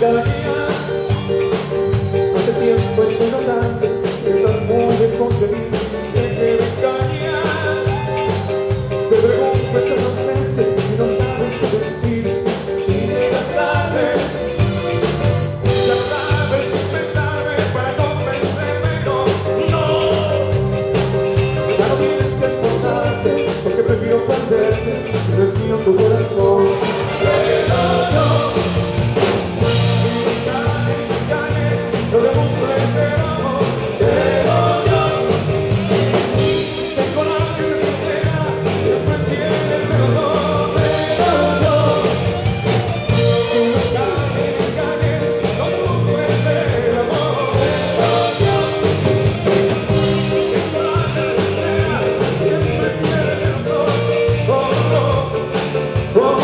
engañas. Hace tiempo estoy notando que estás muy lejos de mí. Sé que me engañas. Te pregunto, estás ausente y no sabes qué decir. Si llegas tarde, ya sabes inventarme para convencerme. No, ya no tienes que esforzarte, porque prefiero perderte si respiro tu corazón. Pero yo, no le comprenderemos, pero yo tengo la que me entera, siempre tiene perdón, pero yo tú me engañes, no le comprenderemos, pero yo tengo la que me entera, siempre tiene perdón, oh, oh, oh, oh.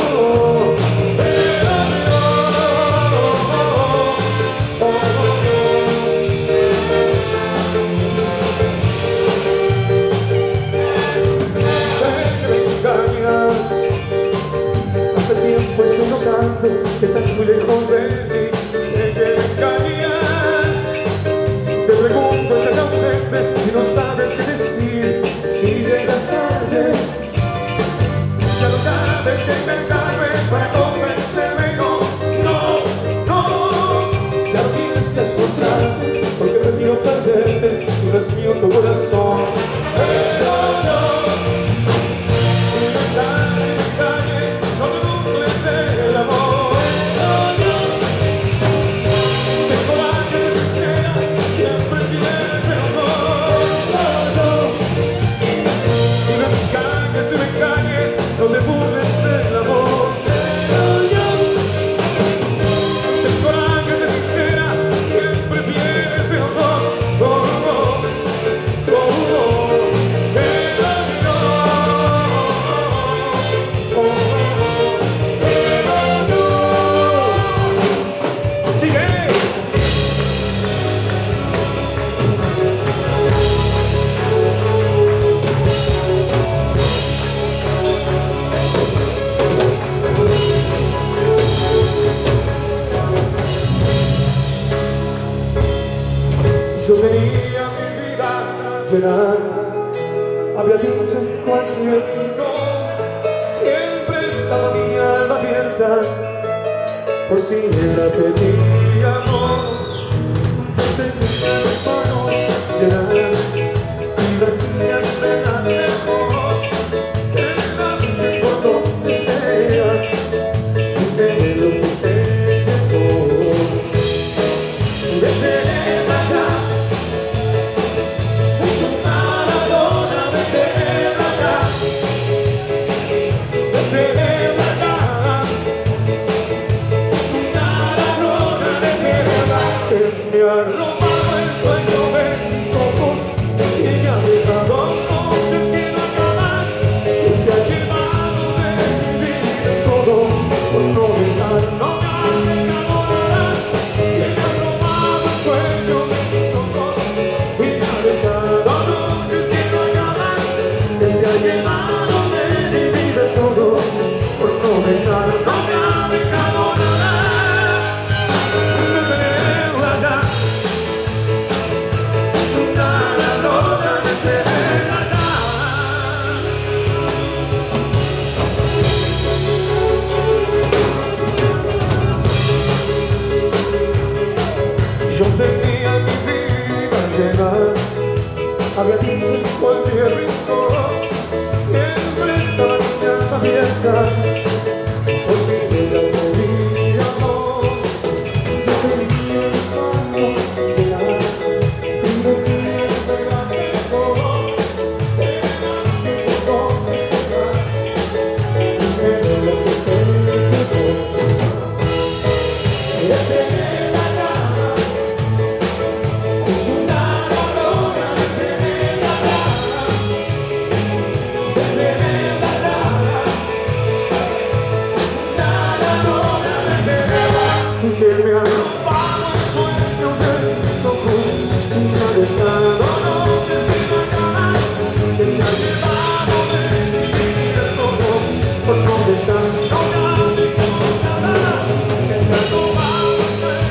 Que estás muy lejos de mí, sé que me engañas. Te pregunto, estás ausente y no sabes qué decir. Si llegas tarde, ya no sabes qué inventarme para convencerme. No, no, no, ya no tienes que esforzarte, porque prefiero perderte si respiro tu corazón. Pero no, no te comprendes el amor. No me burles del amor, pero yo el coraje de mi entera siempre viene perdón, oh, oh, oh, oh, pero yo, oh, pero yo, sigue. Yo tenía mi vida llena, había dicho en cualquier rincón, siempre estaba mi alma abierta, por si era pedir amor. Yo tenía mis manos llenas y vacías de la mejor, que nadie por donde sea, y de lo que se llegó. Me ha robado el sueño de mis ojos y me ha dejado noches que no acaban, y se ha llevado de mi vida todo por no dejar, no me ha dejado nada. Y me ha robado el sueño de mis ojos y me ha dejado noches que no acaban, que se ha llevado de mi vida todo por no dejar, no me ha dejado nada. Yo tenía mi vida llena, había dicho en cualquier rincón, siempre estaba mi alma abierta, por si llega mi amor. Yo tenía mis manos llenas y me siempre la mejor, que nadie por donde se va, y me lo que se llegó. Que me ha robado el sueño de mis ojos y me ha dejado noches sin acabar, que me ha llevado de mi vida todo por no dejar, no me ha dejado nada, que me ha robado el sueño.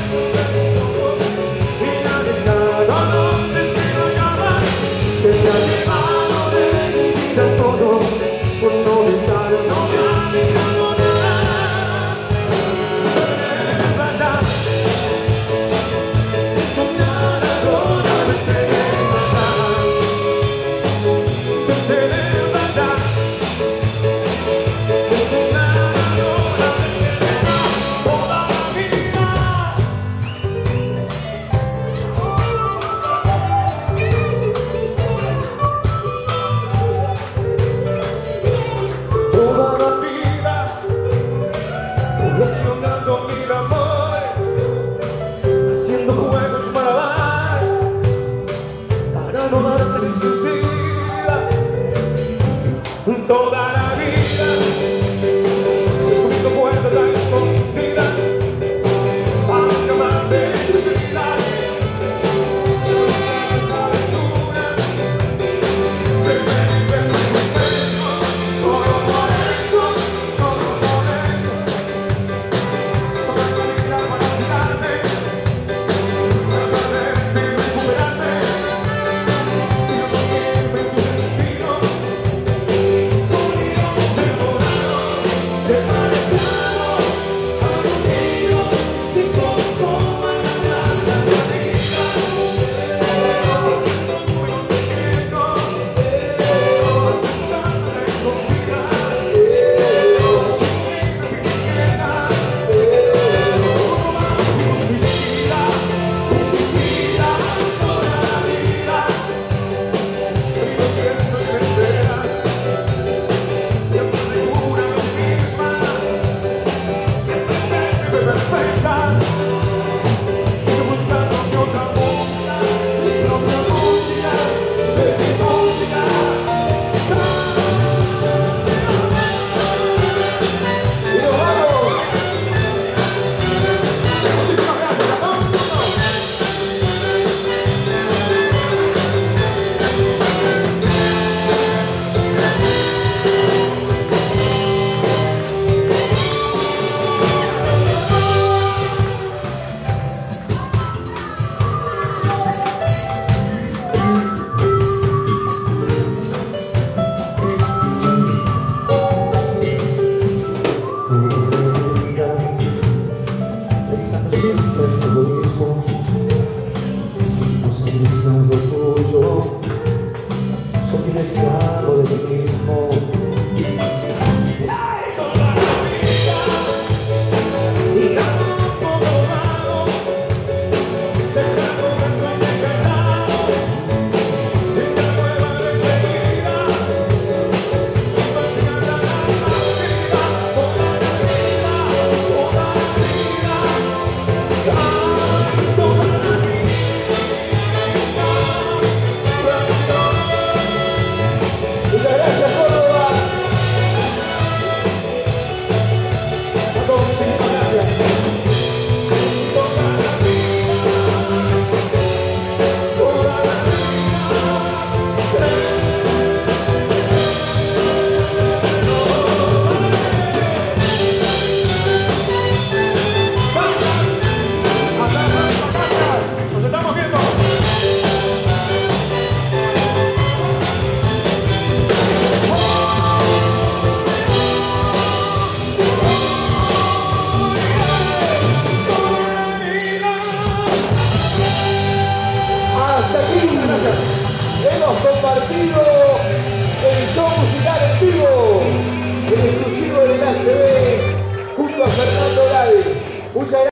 compartido el show musical en vivo, el exclusivo de la ACB, junto a Fernando Lade. Muchas gracias.